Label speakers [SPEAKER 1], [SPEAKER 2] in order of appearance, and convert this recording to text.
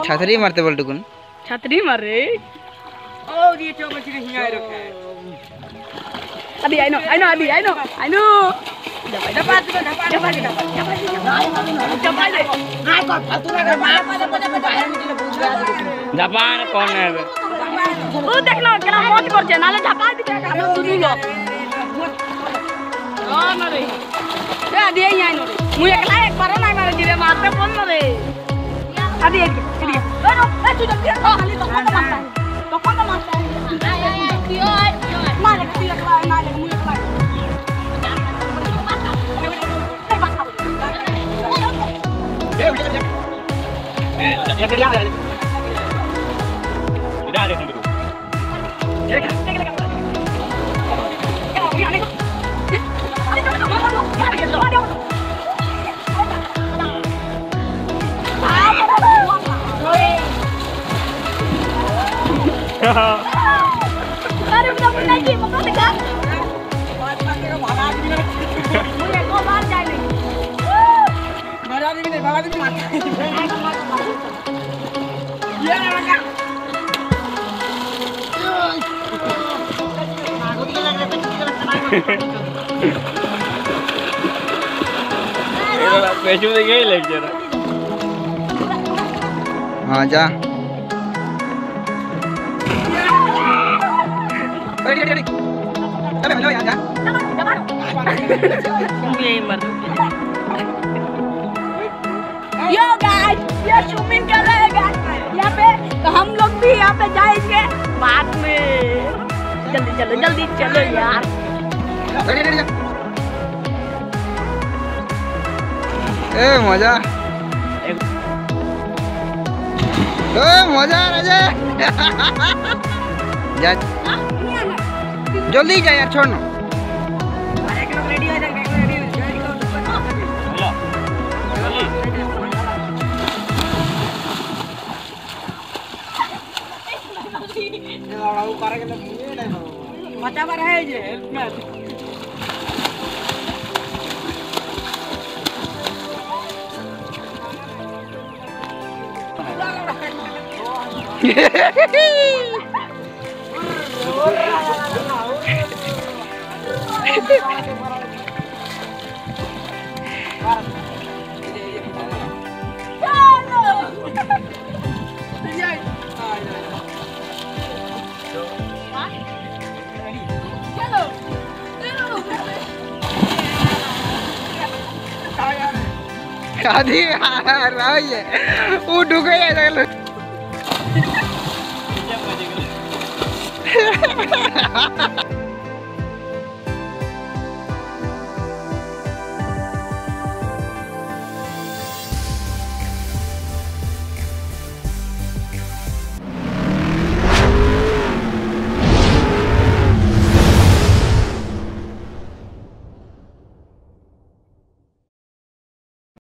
[SPEAKER 1] छतरी मारते बोल टुकुन
[SPEAKER 2] छतरी मारे
[SPEAKER 3] ओ ये जो मछली हिंगा रखा है
[SPEAKER 2] अभी आई नो
[SPEAKER 3] डपा दे ना को फालतू ना कर बाहर निकले बहुत गया
[SPEAKER 1] जापान कौन है
[SPEAKER 2] ओ देख लो केना मौत कर छे नाले झपा दिबे हम दुनु लो हां ना रे ए दे आई नो रे मु एकला एक बार ना मारे दिबे मारते फोन ना रे अभी ए नो ए तू जल्दी खाली तो मारता है दियो मारे के एकला ना ले मु एकला
[SPEAKER 1] ya que ya dale dulu
[SPEAKER 2] अरे उधर मुन्ना जी मत देखा मुझे को बाहर जाने
[SPEAKER 3] मारा दी नहीं मार ये लगा
[SPEAKER 1] पैसे देंगे ही लग जरा हाँ जा अरे हेलो यार जा
[SPEAKER 2] यो गाइस ये स्विमिंग कर रहे हैं गाइस यहाँ पे तो हम लोग भी यहाँ पे जाएंगे बाद में जल्दी चलो यार
[SPEAKER 1] ए मजा राजा जा जल्दी जा यार छोड़ ना
[SPEAKER 3] एक लोग रेडी हो जाएंगे एक रेडी हो मचा पर है जे हेल्प में
[SPEAKER 1] आधी राय वो डूबे जाएगा